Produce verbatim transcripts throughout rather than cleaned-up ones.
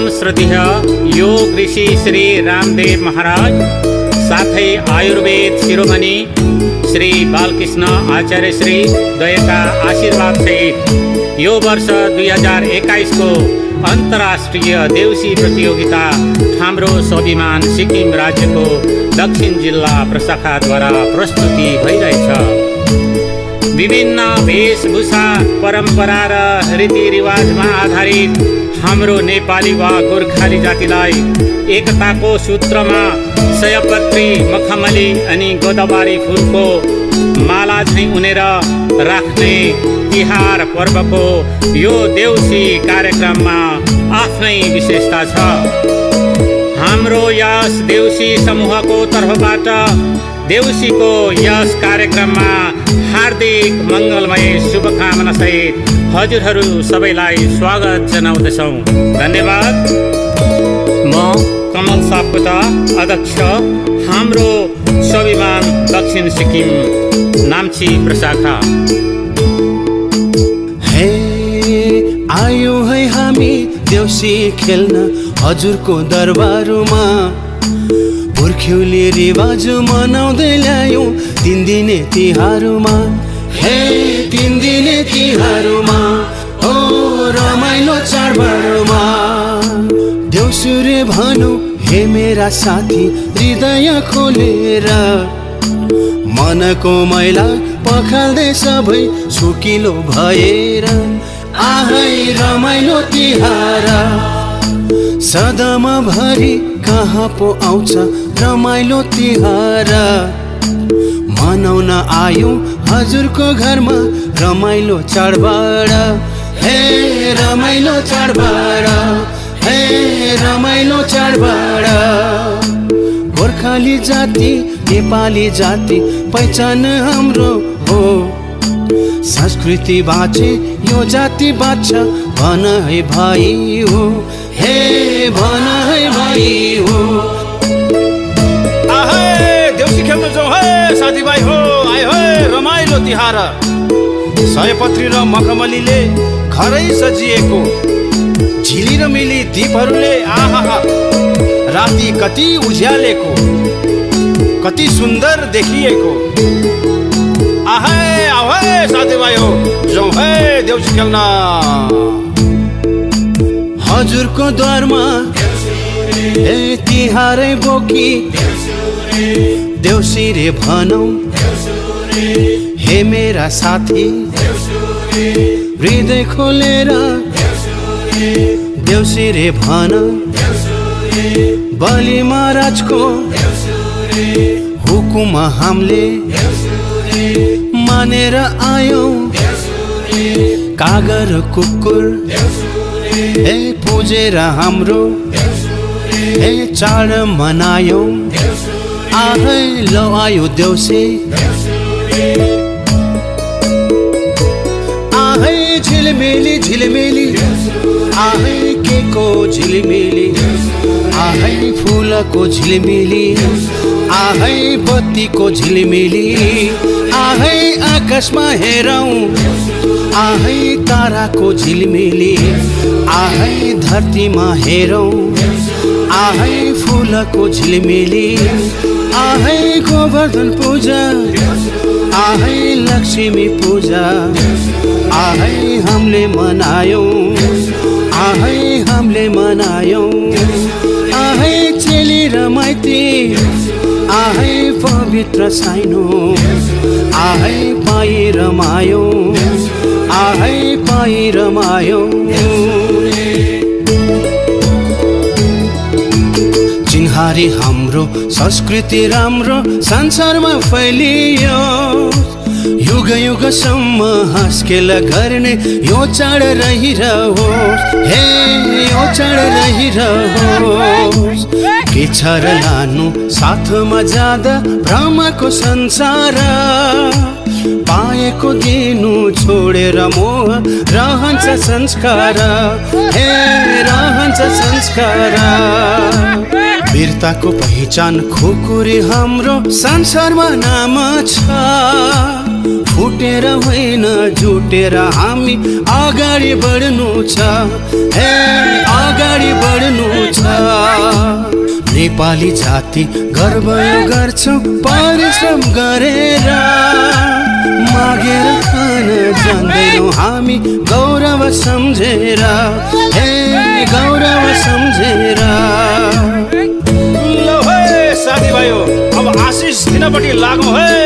परम श्रद्धेय योग ऋषि श्री रामदेव महाराज साथै आयुर्वेद शिरोमणि श्री बालकृष्ण आचार्य श्री दयका आशीर्वाद सहित यो वर्ष दुई हजार एक्काइस को अन्तर्राष्ट्रिय देउसी प्रतियोगिता हाम्रो स्वाभिमान सिक्किम राज्यको दक्षिण जिल्ला प्रशाखाद्वारा प्रस्तुति भइरहेछ। विभिन्न वेशभूषा परम्परा र रीतिरिवाजमा आधारित हाम्रो नेपाली वा गोर्खाली जातिलाई एकताको सूत्रमा सयपत्री मखमली अनि गोदावरी फुलको माला झैं उनेर राख्ने तिहार पर्वको यो देउसी कार्यक्रममा आफ्नै विशेषता छ। हाम्रो यस देउसी समूहको तर्फबाट देउसीको यस कार्यक्रममा हार्दिक मङ्गलमय शुभकामना सहित हजुरहरू सबैलाई स्वागत जनाउँदछौँ। धन्यवाद। म कमल सापकोटा अध्यक्ष हाम्रो स्वाभिमान दक्षिण सिक्किम नाम्ची प्रशाखा। हे आयो है हामी देउसी खेल्न हजुरको दरबारमा, पुर्ख्यौली रिवाज मनाउँदै ल्यायौँ तिन दिने तिहारमा। हे तिन दिने तिहारमा ओ रमाइलो चाडबाडमा देउसुरे भनौ हे मेरा साथी हृदय खोलेर, मनको मैला पखाल्दै सबै सुकिलो भएर आहै रमाइलो तिहार। सदमा भरि कहाँ पो आउँछ रमाइलो तिहार, मनाउन आयौँ हजुरको घरमा रमाइलो चाडबाड। हे रमाइलो चाडबाड, हे रमाइलो चाडबाड। गोर्खाली जाति नेपाली जाति पहिचान हाम्रो हो, संस्कृति बाँचे यो जाति बाँच्छ भन है भाइ हो। हे भन है भाइ हो। आहै देउसी खेल्न जाउँ है साथीभाइ हो, आयो है रमाइलो तिहार। सयपत्री र मखमलीले घरै सजिएको, झिली र मिली दीपहरूले आहा राति कति उज्यालेको, कति सुन्दर देखिएको। आहै आऊ है साथीभाइ हो, जाउँ है देउसी खेल्न। हजुरको द्वारमा ए तिहारै बोकी देउसी रे भनौ हे मेरा साथी हृदय खोलेर देउसी रे भन। बलि महाराजको हुकुम हामीले मानेर आयौँ, कागर कुकुर हे पूजेर हाम्रो हे चाड मनायौँ। आहै ल आयो देउसी, आहै झिलमिली झिलमिली, आहै के को झिलमिली, आहै फुलको झिलमिली, आहै बत्तीको झिलमिली। आहै आकाशमा हेरौँ आहै ताराको झिलमिली, आहै धरतीमा हेरौँ आहै फुलको झिलमिली। आहै गोवर्धन पूजा, आहै लक्ष्मी पूजा, आहै हामीले मनायौँ, आहै हामीले मनायौँ। आहै चेली र माइती, आहै पवित्र साइनो, आहै पाइ रमायौँ, आहै पाइ रमायौँ। चिन्हारी हाम्रो संस्कृति राम्रो संसारमा फैलियो, युग युगसम्म हाँस्खेल गर्ने यो चाड रहिरहोस्। हे यो चाड रहिरहोस्। के छ र लानु साथमा जाँदा भ्रमको संसार, पाएको दिनु छोडेर मोह रहन्छ संस्कार। हे रहन्छ संस्कार। वीरताको पहिचान खुकुरी हाम्रो संसारमा नाम छ, फुटेर होइन जुटेर हामी अगाडि बढ्नु छ। हे अगाडि बढ्नु नेपाली जाति गर्व यो गर्छौं परिश्रम गरेर मागेर खान जान्दैनौं हामी गौरव सम्झेर हे गौरव सम्झेर ल हे साथीभाइ हो अब आशिष दिनपट्टि लागौं है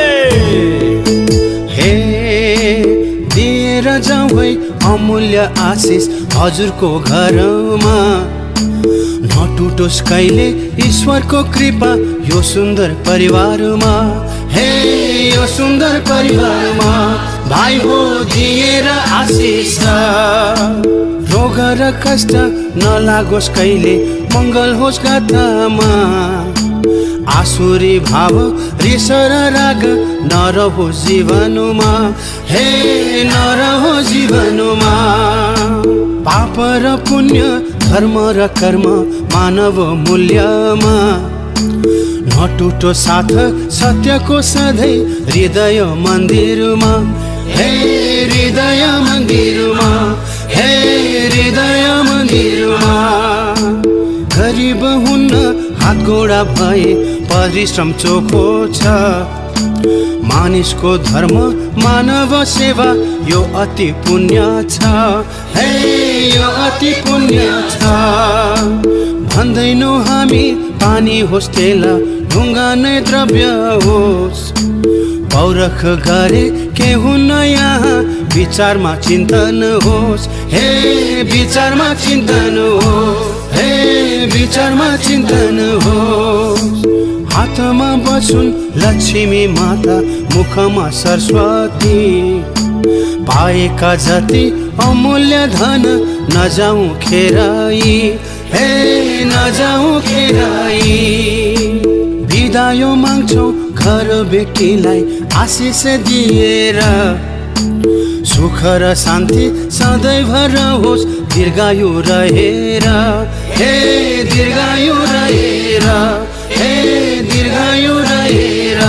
हे दिएर जाउँ है अमूल्य आशिष हजुरको घरमा नटुटोस् कहिले ईश्वरको कृपा यो सुन्दर परिवारमा हे यो सुन्दर परिवारमा भाइ हो दिएर आशिष रोग र कष्ट नलागोस् कहिले मङ्गल होस् गाथामा आसुरी भाव रिस र राग नरहोस् जीवनमा हे नरहोस् जीवनमा पाप र पुण्य धर्म र कर्म मानव मूल्यमा नटुटो साथ सत्यको सधैँ हृदय मन्दिरमा हे हृदय मन्दिरमा हे हृदय मन्दिरमा गरिब हुन्न हात गोडा भए परिश्रम चोखो छ मानिसको धर्म मानव सेवा यो अति पुण्य छ हे यो अति पुण्य छ भन्दैनौं हामी पानी होस् तेल ढुङ्गा नै द्रव्य होस् पौरख गरे के हुन्न यहाँ विचारमा चिन्तन होस् हे विचारमा चिन्तन होस् हे विचारमा चिन्तन होस् हातमा बसुन् लक्ष्मी माता मुखमा सरस्वती पाएका जति अमूल्य धन नजाऊ खेराई हे नजाऊ खेराई बिदायो माग्छौं घर बेटीलाई आशिष दिएर सुख र शान्ति सधैँभर होस् दीर्घायु रहेर हे दीर्घायु रहेर हे दीर्घायु रहेर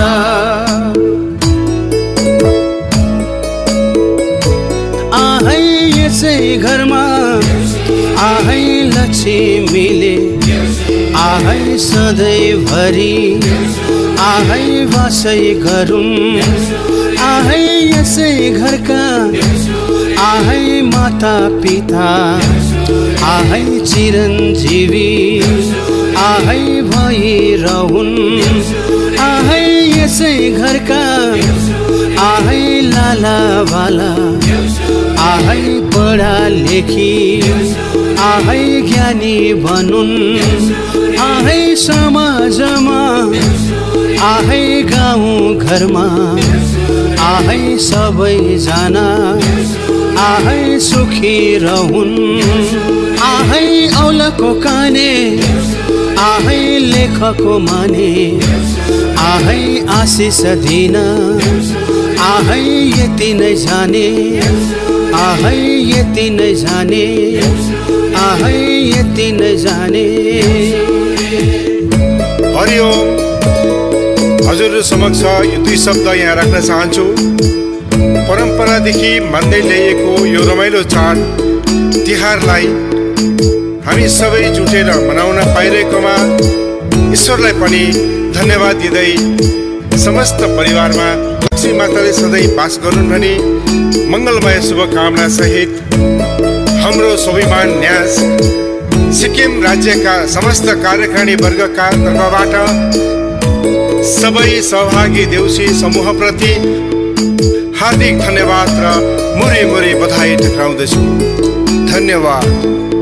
आहै यसै घरमा आहै लक्ष्मीले आहै सधैँभरि आहै वासै गरौँ आहै यसै घरका आहै माता पिता आहै चिरञ्जीवी आहै भइरहुन् आहै यसै घरका आहै लाला वाला आहै पढा लेखी आहै ज्ञानी बनुन् आहै समाजमा आहै गाउँ घरमा आहै सबैजना आहै सुखी रहुन् आहै औलको काने आहै लेखको माने आहै आशिष दिन आहै यति नै जाने आहै यति नै जाने आहै यति नै जाने हरिओम हजुर समक्ष यो दुई शब्द यहाँ राख्न चाहन्छु परम्परादेखि मान्दै ल्याइएको यो रमाइलो चाड तिहारलाई हामी सबै जुटेर मनाउन पाइरहेकोमा ईश्वरलाई पनि धन्यवाद दिँदै समस्त परिवारमा लक्ष्मी माताले सधैँ बास गरून् भनी मङ्गलमय शुभकामना सहित हाम्रो स्वाभिमान न्यास सिक्किम राज्यका समस्त कार्यकारिणी वर्गका तर्फबाट सबै सहभागी देउसी समूहप्रति हार्दिक धन्यवाद र मुरी मुरी बधाई टक्राउँदछु। धन्यवाद।